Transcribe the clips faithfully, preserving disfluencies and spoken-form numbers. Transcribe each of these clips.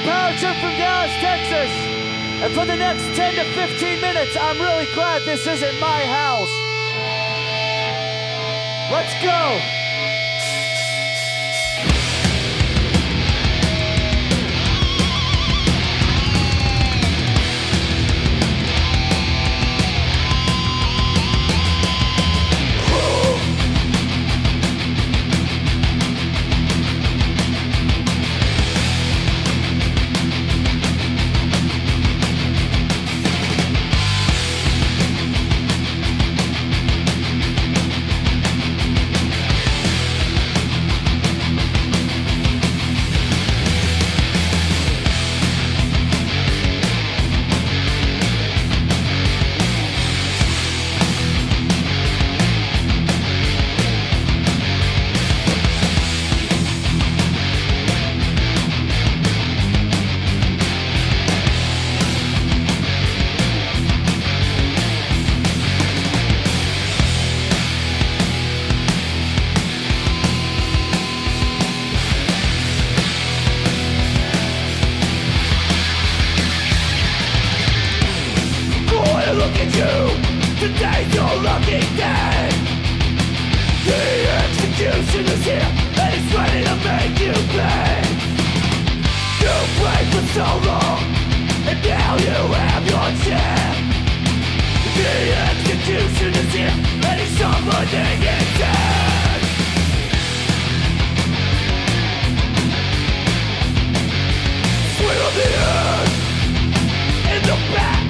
power trip from Dallas, Texas. And for the next ten to fifteen minutes, I'm really glad this isn't my house. Let's go. Today's your lucky day. The execution is here, and it's ready to make you pay. You prayed for so long, and now you have your share. The execution is here, and it's summoning its end. Swing of the earth in the back.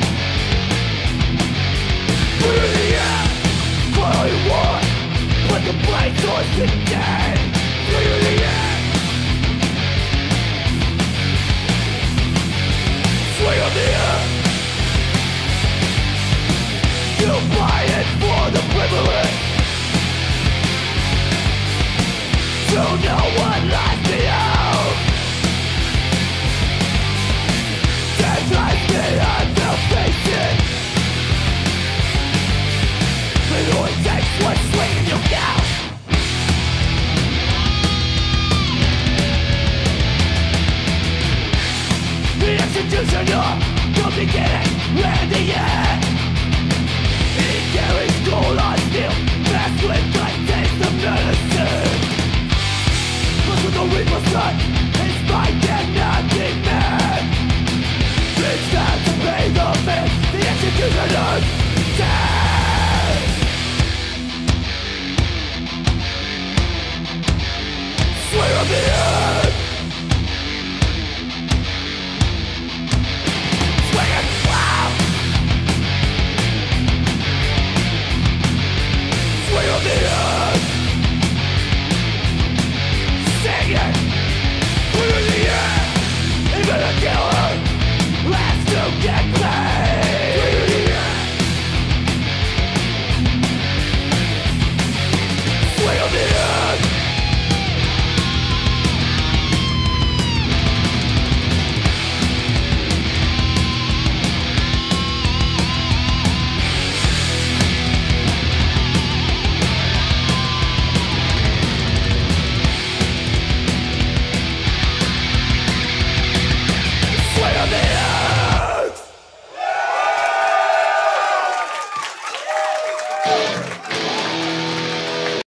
Put it in the air, call all you want, but the blade source is dead.